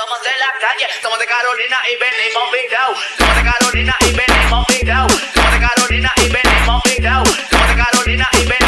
estamos en la calle, somos de Carolina y venimos picados. Somos de Carolina y venimos picados. Somos de Carolina y venimos picados. Somos de Carolina y venimos